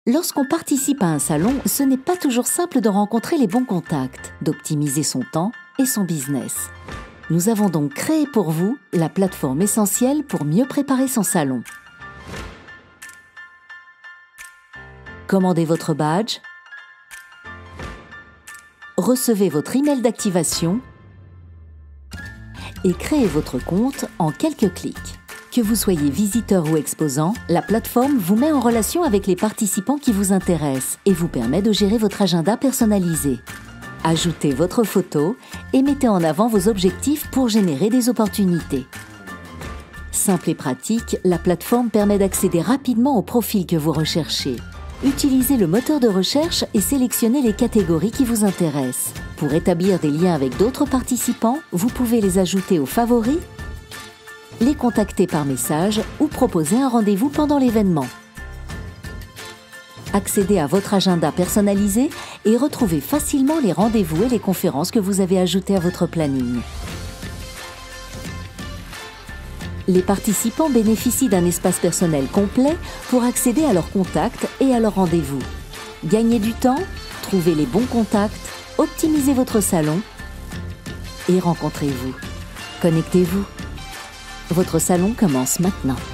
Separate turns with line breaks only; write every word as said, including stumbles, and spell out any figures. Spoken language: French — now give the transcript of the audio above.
Lorsqu'on participe à un salon, ce n'est pas toujours simple de rencontrer les bons contacts, d'optimiser son temps et son business. Nous avons donc créé pour vous la plateforme essentielle pour mieux préparer son salon. Commandez votre badge, recevez votre email d'activation et créez votre compte en quelques clics. Que vous soyez visiteur ou exposant, la plateforme vous met en relation avec les participants qui vous intéressent et vous permet de gérer votre agenda personnalisé. Ajoutez votre photo et mettez en avant vos objectifs pour générer des opportunités. Simple et pratique, la plateforme permet d'accéder rapidement au profil que vous recherchez. Utilisez le moteur de recherche et sélectionnez les catégories qui vous intéressent. Pour établir des liens avec d'autres participants, vous pouvez les ajouter aux favoris, les contacter par message ou proposer un rendez-vous pendant l'événement. Accédez à votre agenda personnalisé et retrouvez facilement les rendez-vous et les conférences que vous avez ajoutés à votre planning. Les participants bénéficient d'un espace personnel complet pour accéder à leurs contacts et à leurs rendez-vous. Gagnez du temps, trouvez les bons contacts, optimisez votre salon et rencontrez-vous. Connectez-vous. Votre salon commence maintenant.